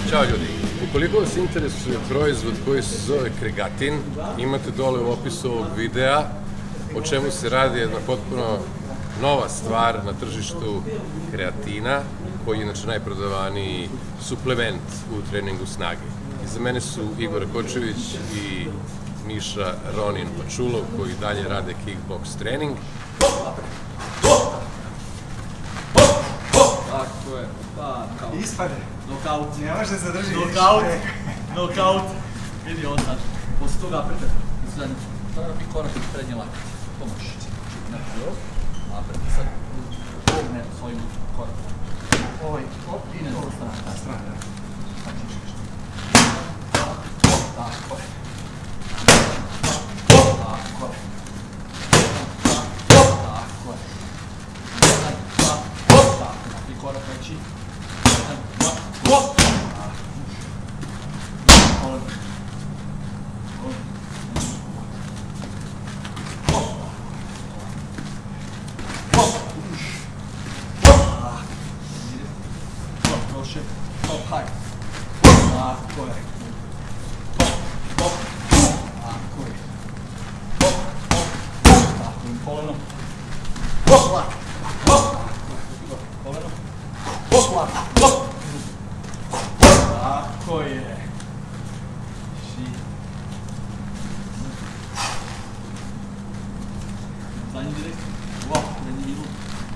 Ćao ljudi, ukoliko vas interesuje proizvod koji se zove Kregatin, imate dole u opisu ovog videa o čemu se radi jedna potpuno nova stvar na tržištu kreatina, koji je inače najprodavaniji suplement u treningu snage. Iza mene su Igor Kočević i Miša Ronin Pačulov koji dalje rade kickbox trening. Tako je, pa kao... Ispade. Nokaut. Ne može zadržiti. Nokaut. Vidi ovo sad. Posle toga prepet. Sad bi korak iz prednje lakati. Pomoć. Znači ovo. Napred. Sad pogne svojim korakom. Ovaj, hop, i ne zelo strana. Ta strana, da. Tako je. Tako je. Tako je. Tako je. Korak veći. Prošle. Top high. Tako je. Top. Tako je. Tako je. Koleno. Lak. Koleno. Lak. Tako je. Zadnji direkt. Wow, zadnji minut.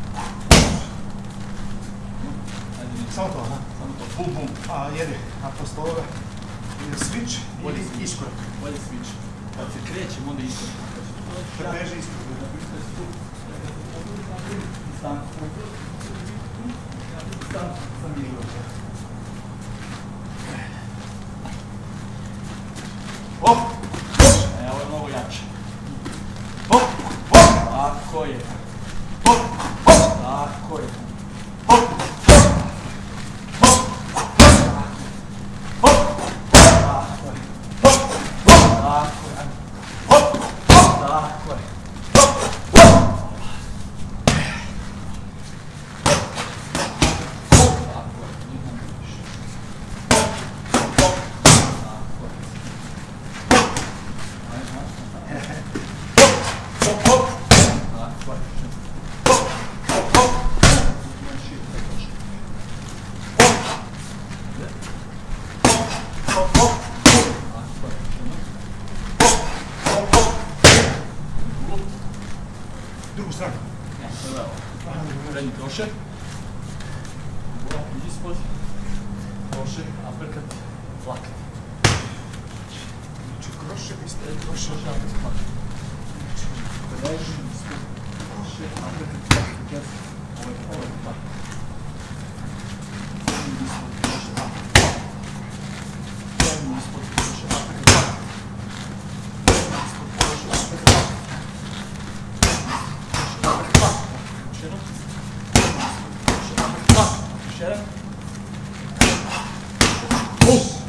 Samo to, aha. Samo to. Bum, bum. A, jede. A posle ovoga ide switch ili iskorak. Bolje switch. Kad se krećem, onda iskorak. Kad beže iskorak. Sam igrao. Hop! Evo je mnogo jače. Hop! Hop! Tako je. Hop! Hop! Tako je. Hop! Hop! Hop! Tako je. Hop! Tako je. Hop! Tako je. Drugu stranu. Prednji krošer. Ispod. Krošer, uppercut, lakat. Znači krošer, ispred krošer. Leži, ispod. Krošer, uppercut, lakat. Ovo je lakat. Ispod krošer, uppercut. Prednji ispod krošer, uppercut. Ispod krošer, uppercut. Ще раз.